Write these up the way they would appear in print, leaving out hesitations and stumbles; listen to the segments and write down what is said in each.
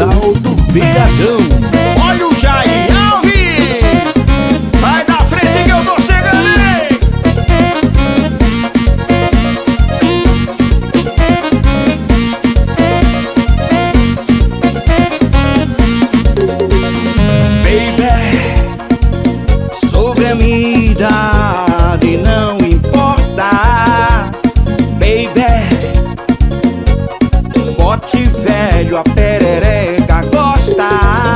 Portal do Beiradão. Olha o Jair Alves, sai da frente que eu tô chegando, hein? Baby, sobre a minha idade não importa. Baby, bote velho, a perereca gosta.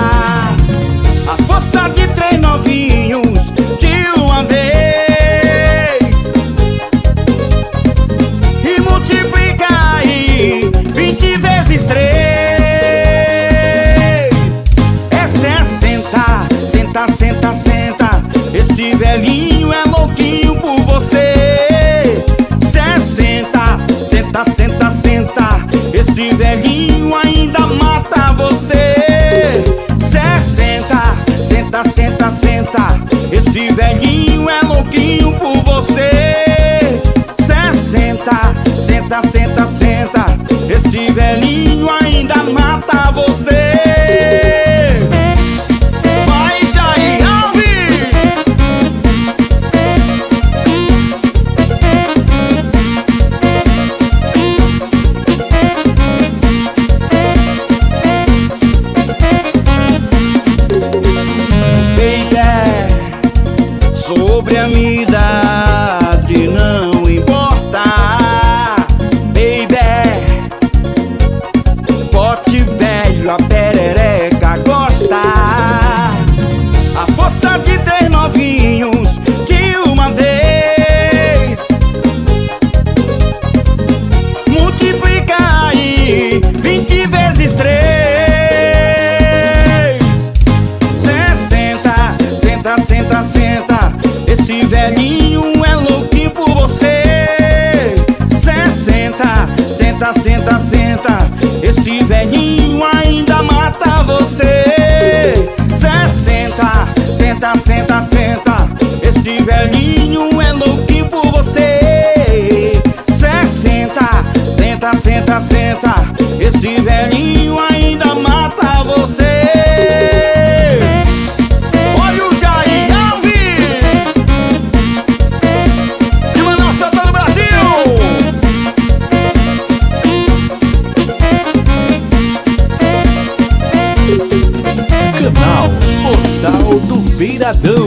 A força de 3 novinhos de uma vez e multiplica aí 20 vezes 3 é 60. Senta, senta, senta, esse velhinho é louquinho por você. 60, senta, senta, senta, esse velhinho ainda mata você. 60, senta, senta, senta, esse velhinho é louquinho por você. 60, senta, senta, senta, esse velhinho ainda mata você. Vai, Jair Alves! Sobre a minha idade não importa. Baby, bote velho, a perereca gosta. A força de 3 novinhos de uma vez multiplica aí 20 vezes 3. 60, senta, senta, senta, esse velhinho é louquinho por você. 60, senta, senta, senta, esse velhinho ainda mata você. 60, senta, senta, senta, esse velhinho é louquinho por você. 60, senta, senta, senta, esse velhinho ainda mata você. Olha o Jair Alves, de Manaus pra todo o Brasil. Canal Portal do Beiradão.